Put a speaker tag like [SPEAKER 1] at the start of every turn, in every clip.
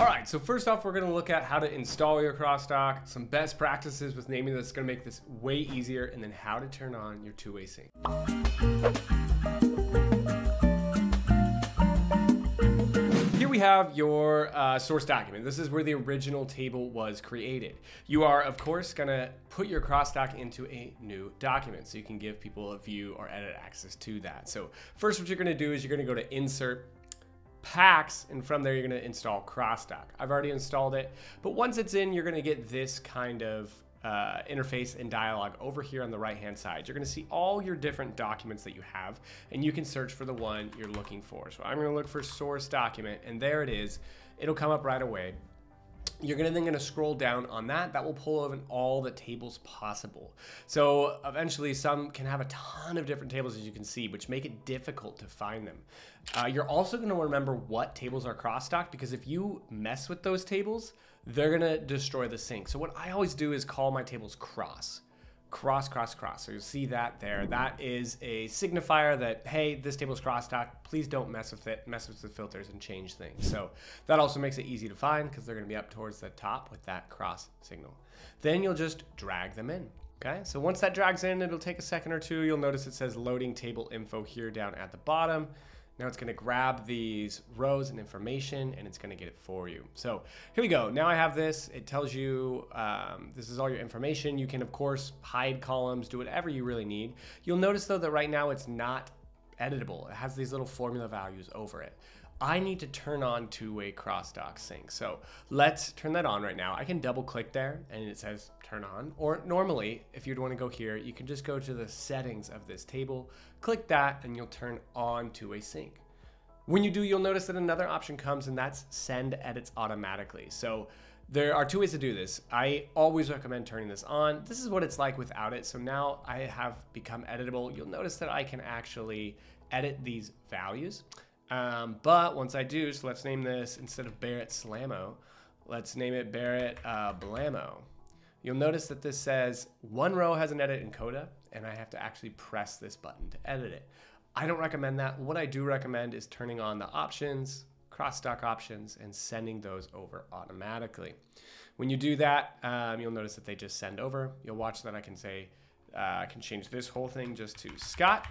[SPEAKER 1] All right, so first off, we're gonna look at how to install your crosstalk, some best practices with naming that's gonna make this way easier, and then how to turn on your two-way sync. Here we have your source document. This is where the original table was created. You are, of course, gonna put your crosstalk into a new document so you can give people a view or edit access to that. So first, what you're gonna do is you're gonna go to Insert, Packs, and from there you're going to install crosstalk. I've already installed it, but once it's in, you're going to get this kind of interface and dialog over here on the right hand side. You're going to see all your different documents that you have, and you can search for the one you're looking for. So I'm going to look for source document, and there it is. It'll come up right away. You're then going to scroll down on that. That will pull in all the tables possible. So eventually some can have a ton of different tables, as you can see, which make it difficult to find them. You're also going to remember what tables are crosstalk, because if you mess with those tables, they're going to destroy the sync. So what I always do is call my tables cross. Cross. So you'll see that there. That is a signifier that, hey, this table is crosstalk. Please don't mess with it, mess with the filters and change things. So that also makes it easy to find because they're going to be up towards the top with that cross signal. Then you'll just drag them in. Okay, so once that drags in, it'll take a second or two. You'll notice it says loading table info here down at the bottom. Now it's going to grab these rows and information, and it's going to get it for you. So here we go. Now I have this. It tells you this is all your information. You can, of course, hide columns, do whatever you really need. You'll notice, though, that right now it's not editable. It has these little formula values over it. I need to turn on two-way crosstalk sync. So let's turn that on right now. I can double click there and it says turn on. Or normally, if you'd want to go here, you can just go to the settings of this table, click that, and you'll turn on two-way sync. When you do, you'll notice that another option comes, and that's send edits automatically. So there are two ways to do this. I always recommend turning this on. This is what it's like without it. So now I have become editable. You'll notice that I can actually edit these values. But once I do, so let's name this, instead of Barrett Slamo, let's name it Barrett Blamo. You'll notice that this says one row has an edit in Coda, and I have to actually press this button to edit it. I don't recommend that. What I do recommend is turning on the options, crosstalk options, and sending those over automatically. When you do that, you'll notice that they just send over. You'll watch that I can say, I can change this whole thing just to Scott.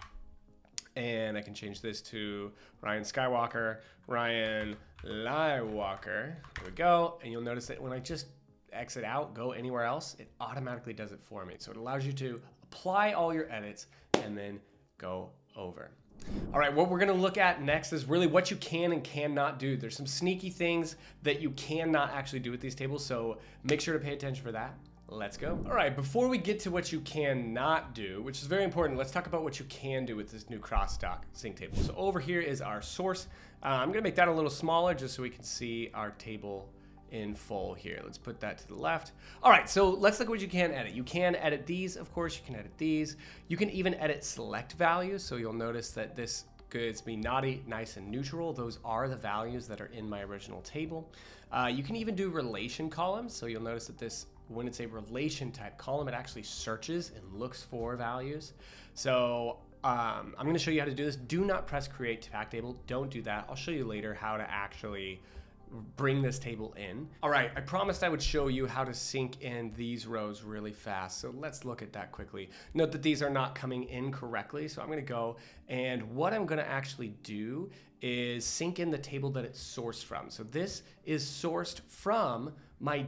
[SPEAKER 1] And I can change this to Ryan Skywalker, Ryan Liewalker. There we go. And you'll notice that when I just exit out, go anywhere else, it automatically does it for me. So it allows you to apply all your edits and then go over. All right, what we're gonna look at next is really what you can and cannot do. There's some sneaky things that you cannot actually do with these tables, so make sure to pay attention for that. Let's go. All right, before we get to what you cannot do, which is very important, let's talk about what you can do with this new crosstalk sync table. So over here is our source. I'm gonna make that a little smaller just so we can see our table in full here. Let's put that to the left. All right, so let's look at what you can edit. You can edit these, of course, you can edit these. You can even edit select values. So you'll notice that this gives me naughty, nice, and neutral. Those are the values that are in my original table. You can even do relation columns. So you'll notice that this, when it's a relation type column, it actually searches and looks for values. So I'm going to show you how to do this. Do not press create fact table. Don't do that. I'll show you later how to actually bring this table in. All right, I promised I would show you how to sync in these rows really fast. So let's look at that quickly. Note that these are not coming in correctly. So I'm going to go, and what I'm going to actually do is sync in the table that it's sourced from. So this is sourced from my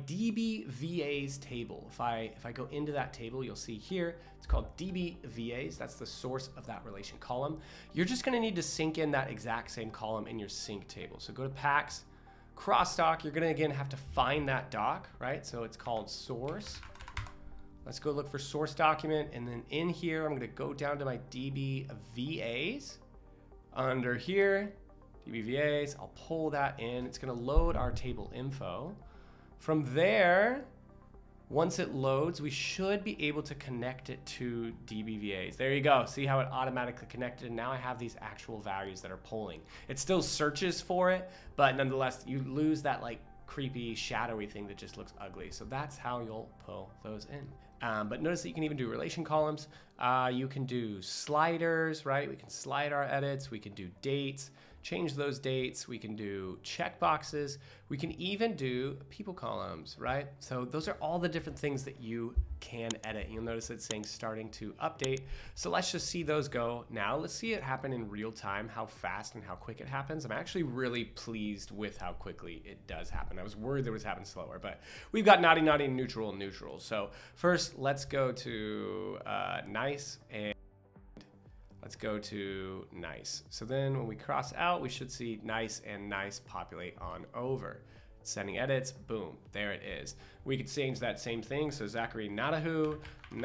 [SPEAKER 1] DBVAs table. If I go into that table, you'll see here, it's called DBVAs. That's the source of that relation column. You're just gonna need to sync in that exact same column in your sync table. So go to Packs, Crosstalk. You're gonna, again, have to find that doc, right? So it's called source. Let's go look for source document. And then in here, I'm gonna go down to my DBVAs. Under here, DBVAs, I'll pull that in. It's gonna load our table info. From there, once it loads, we should be able to connect it to DBVAs. There you go. See how it automatically connected? And now I have these actual values that are pulling. It still searches for it, but nonetheless, you lose that like creepy, shadowy thing that just looks ugly. So that's how you'll pull those in. But notice that you can even do relation columns. You can do sliders, right? We can slide our edits. We can do dates. change those dates. We can do checkboxes. We can even do people columns, right? So those are all the different things that you can edit. You'll notice it's saying starting to update. So let's just see those go now. Let's see it happen in real time, how fast and how quick it happens. I'm actually really pleased with how quickly it does happen. I was worried it was happening slower, but we've got naughty, naughty, neutral, neutral. So first, let's go to nice, and let's go to nice. So then when we cross out, we should see nice and nice populate on over. Sending edits, boom, there it is. We could change that same thing. So Zachary Nadahu,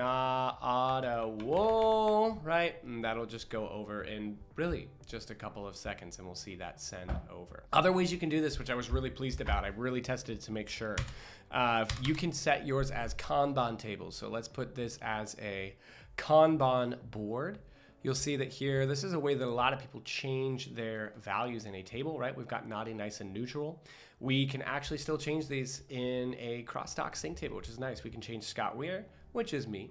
[SPEAKER 1] Naadawo, right? And that'll just go over in really just a couple of seconds, and we'll see that send over. Other ways you can do this, which I was really pleased about, I really tested to make sure. You can set yours as Kanban tables. So let's put this as a Kanban board. You'll see that here, this is a way that a lot of people change their values in a table, right? We've got naughty, nice, and neutral. We can actually still change these in a cross-doc sync table, which is nice. We can change Scott Weir, which is me,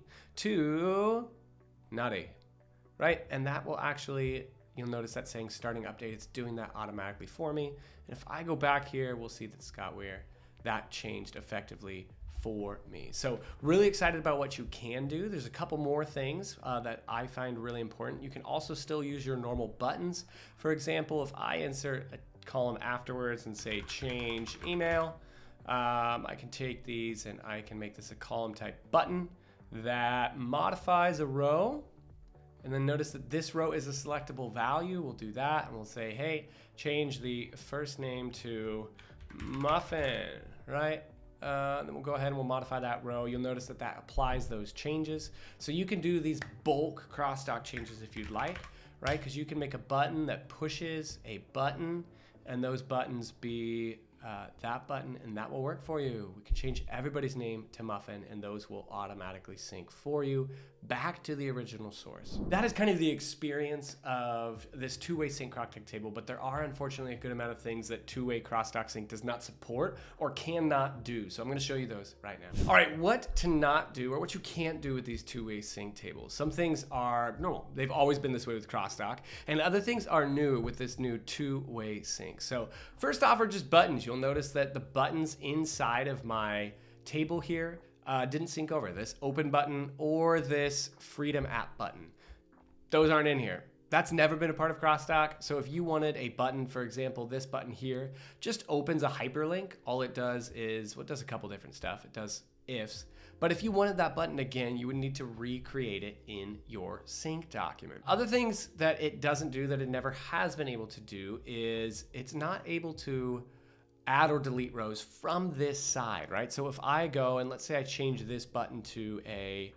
[SPEAKER 1] to naughty, right? And that will actually, you'll notice that saying starting update, it's doing that automatically for me. And if I go back here, we'll see that Scott Weir, that changed effectively for me. So really excited about what you can do. There's a couple more things that I find really important. You can also still use your normal buttons. For example, if I insert a column afterwards and say change email, I can take these and I can make this a column type button that modifies a row. And then notice that this row is a selectable value. We'll do that and we'll say, hey, change the first name to Muffin, right? Then we'll go ahead and we'll modify that row. You'll notice that that applies those changes. So you can do these bulk cross-doc changes if you'd like, right? Because you can make a button that pushes a button, and those buttons be that button, and that will work for you. We can change everybody's name to Muffin, and those will automatically sync for you back to the original source. That is kind of the experience of this two-way sync cross-doc table, but there are unfortunately a good amount of things that two-way cross-doc sync does not support or cannot do. So I'm going to show you those right now. All right, what to not do or what you can't do with these two-way sync tables. Some things are normal. They've always been this way with cross-doc, and other things are new with this new two-way sync. So first off are just buttons. You'll notice that the buttons inside of my table here didn't sync over. This open button or this freedom app button. Those aren't in here. That's never been a part of crossdoc. So if you wanted a button, for example, this button here just opens a hyperlink. All it does is, well, it does a couple different stuff. It does ifs. But if you wanted that button again, you would need to recreate it in your sync document. Other things that it doesn't do that it never has been able to do is it's not able to add or delete rows from this side, right? So if I go and let's say I change this button to a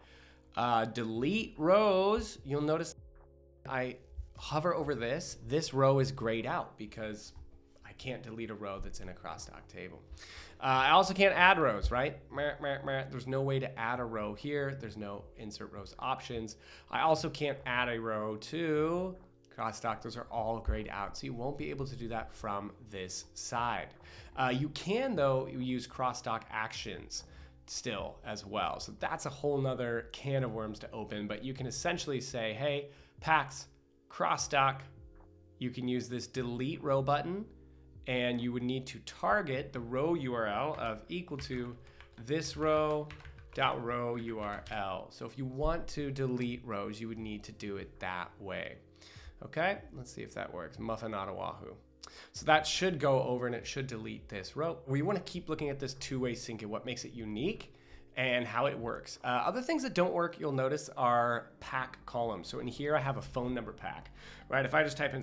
[SPEAKER 1] delete rows, you'll notice I hover over this row is grayed out because I can't delete a row that's in a crossdoc table. I also can't add rows, right? There's no way to add a row here. There's no insert rows options. I also can't add a row to crossdoc. Those are all grayed out, so you won't be able to do that from this side. You can, though, use crossdoc actions still as well. So that's a whole nother can of worms to open, but you can essentially say, hey, Pax, crossdoc, you can use this delete row button, and you would need to target the row URL of equal to this row dot row URL. So if you want to delete rows, you would need to do it that way. Okay, let's see if that works. Muffin Ottawahu. So that should go over and it should delete this row. We want to keep looking at this two-way sync and what makes it unique and how it works. Other things that don't work, you'll notice, are pack columns. So in here, I have a phone number pack, right? If I just type in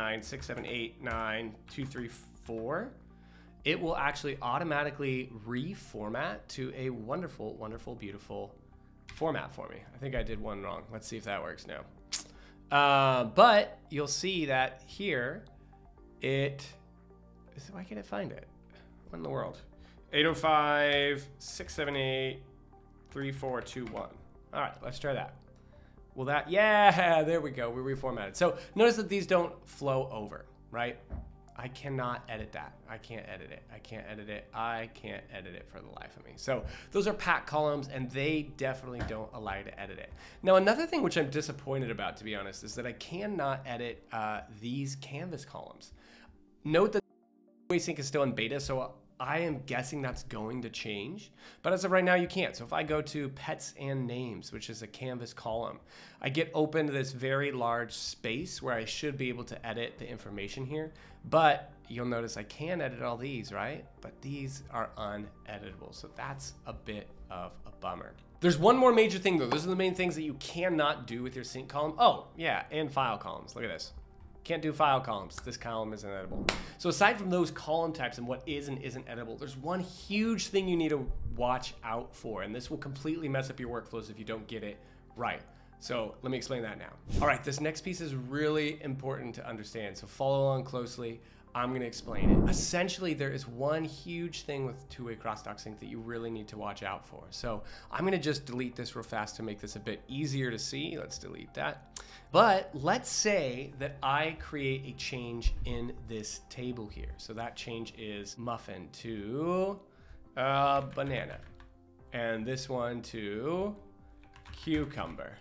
[SPEAKER 1] 789-678-9234, it will actually automatically reformat to a wonderful, wonderful, beautiful format for me. I think I did one wrong. Let's see if that works now. But you'll see that here, why can't it find it? What in the world? 805-678-3421. All right, let's try that. Will that, yeah, there we go, we reformatted. So notice that these don't flow over, right? I cannot edit that. I can't edit it. I can't edit it. I can't edit it for the life of me. So those are packed columns, and they definitely don't allow you to edit it. Now, another thing which I'm disappointed about, to be honest, is that I cannot edit these canvas columns. Note that two-way sync is still in beta, so I am guessing that's going to change, but as of right now, you can't. So if I go to pets and names, which is a canvas column, I get open to this very large space where I should be able to edit the information here, but you'll notice I can edit all these, right? But these are uneditable, so that's a bit of a bummer. There's one more major thing though. Those are the main things that you cannot do with your sync column. Oh yeah, and file columns, look at this. Can't do file columns. This column isn't editable. So aside from those column types and what is and isn't editable, there's one huge thing you need to watch out for, and this will completely mess up your workflows if you don't get it right. So let me explain that now. All right, this next piece is really important to understand, so follow along closely. I'm gonna explain it. Essentially, there is one huge thing with two-way crosstalk sync that you really need to watch out for. So I'm gonna just delete this real fast to make this a bit easier to see. Let's delete that. But let's say that I create a change in this table here. So that change is muffin to banana. And this one to cucumber.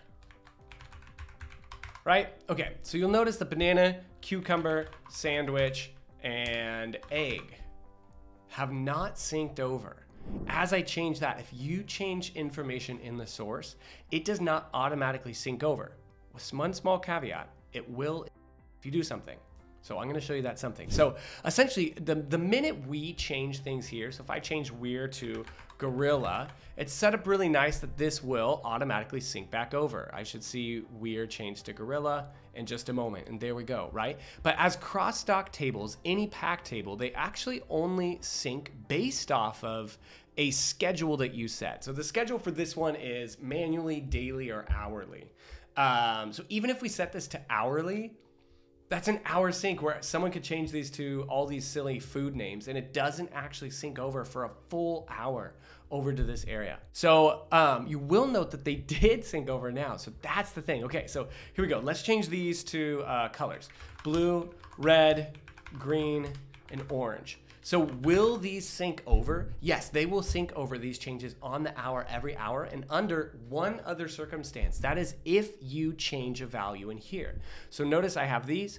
[SPEAKER 1] Right? Okay, so you'll notice the banana, cucumber, sandwich, and egg have not synced over. As I change that, if you change information in the source, it does not automatically sync over. With one small caveat, it will if you do something. So I'm gonna show you that something. So essentially, the minute we change things here, so if I change weir to gorilla, it's set up really nice that this will automatically sync back over. I should see weir change to gorilla in just a moment, and there we go, right? But as crosstalk tables, any pack table, they actually only sync based off of a schedule that you set. So the schedule for this one is manually, daily, or hourly. So even if we set this to hourly, that's an hour sync where someone could change these to all these silly food names and it doesn't actually sync over for a full hour over to this area. So you will note that they did sync over now. So that's the thing. Okay, so here we go. Let's change these to colors. Blue, red, green, and orange. So will these sync over? Yes, they will sync over these changes on the hour, every hour, and under one other circumstance. That is if you change a value in here. So notice I have these.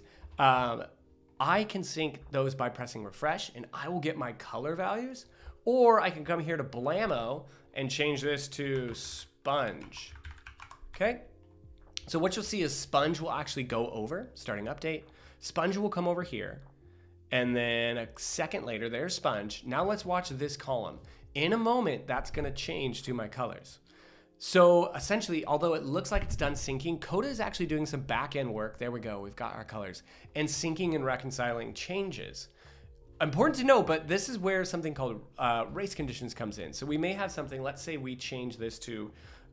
[SPEAKER 1] I can sync those by pressing refresh, and I will get my color values, or I can come here to Blammo and change this to sponge. Okay? So what you'll see is sponge will actually go over, starting update. Sponge will come over here. And then a second later, there's sponge. Now let's watch this column. In a moment, that's gonna change to my colors. So essentially, although it looks like it's done syncing, Coda is actually doing some back-end work. There we go, we've got our colors. And syncing and reconciling changes. Important to note, but this is where something called race conditions comes in. So we may have something, let's say we change this to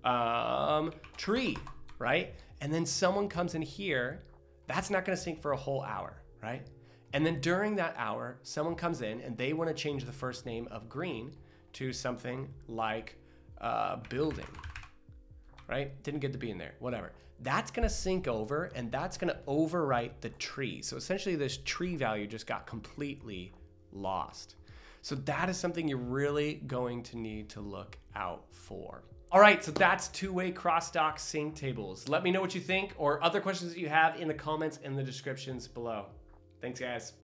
[SPEAKER 1] tree, right? And then someone comes in here, that's not gonna sync for a whole hour, right? And then during that hour, someone comes in and they want to change the first name of green to something like building, right? Didn't get to be in there, whatever. That's going to sync over and that's going to overwrite the tree. So essentially this tree value just got completely lost. So that is something you're really going to need to look out for. All right, so that's two-way crosstalk sync tables. Let me know what you think or other questions that you have in the comments and the descriptions below. Thanks, guys.